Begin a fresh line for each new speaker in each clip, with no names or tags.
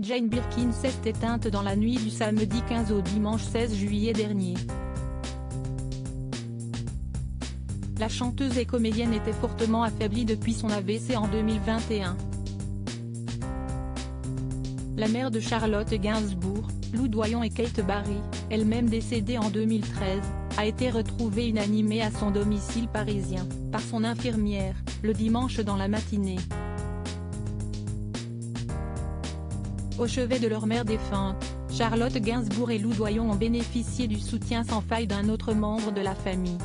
Jane Birkin s'est éteinte dans la nuit du samedi 15 au dimanche 16 juillet dernier. La chanteuse et comédienne était fortement affaiblie depuis son AVC en 2021. La mère de Charlotte Gainsbourg, Lou Doyon et Kate Barry, elle-même décédée en 2013, a été retrouvée inanimée à son domicile parisien, par son infirmière, le dimanche dans la matinée. Au chevet de leur mère défunte, Charlotte Gainsbourg et Lou Doyon ont bénéficié du soutien sans faille d'un autre membre de la famille.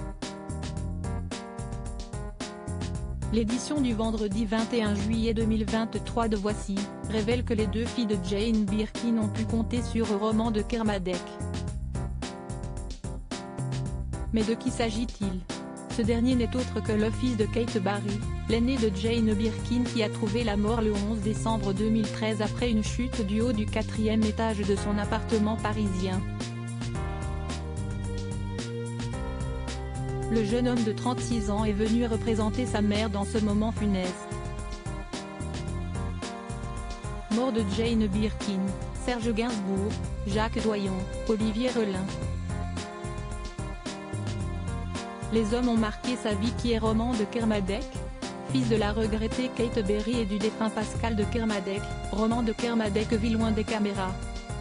L'édition du vendredi 21 juillet 2023 de Voici, révèle que les deux filles de Jane Birkin ont pu compter sur un roman de Kermadec. Mais de qui s'agit-il? Ce dernier n'est autre que le fils de Kate Barry, l'aîné de Jane Birkin qui a trouvé la mort le 11 décembre 2013 après une chute du haut du 4e étage de son appartement parisien. Le jeune homme de 36 ans est venu représenter sa mère dans ce moment funeste. Mort de Jane Birkin, Serge Gainsbourg, Jacques Doyon, Olivier Relin. Les hommes ont marqué sa vie qui est roman de Kermadec, fils de la regrettée Kate Barry et du défunt Pascal de Kermadec, roman de Kermadec vit loin des caméras.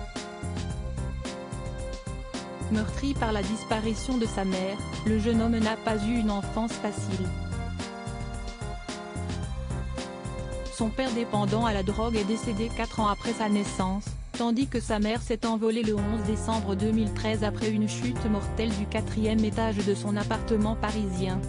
Meurtri par la disparition de sa mère, le jeune homme n'a pas eu une enfance facile. Son père dépendant à la drogue est décédé 4 ans après sa naissance, tandis que sa mère s'est envolée le 11 décembre 2013 après une chute mortelle du 4e étage de son appartement parisien.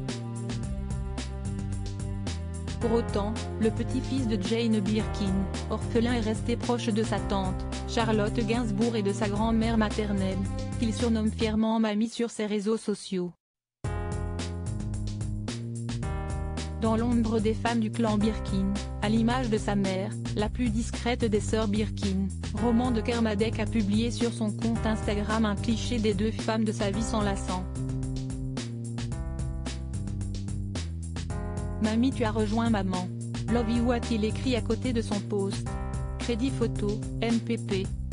Pour autant, le petit-fils de Jane Birkin, orphelin est resté proche de sa tante, Charlotte Gainsbourg et de sa grand-mère maternelle, qu'il surnomme fièrement Mamie sur ses réseaux sociaux. Dans l'ombre des femmes du clan Birkin, à l'image de sa mère, la plus discrète des sœurs Birkin, roman de Kermadec a publié sur son compte Instagram un cliché des deux femmes de sa vie s'enlaçant. Mamie, tu as rejoint maman. Love you, a-t-il écrit à côté de son post. Crédit photo, MPP.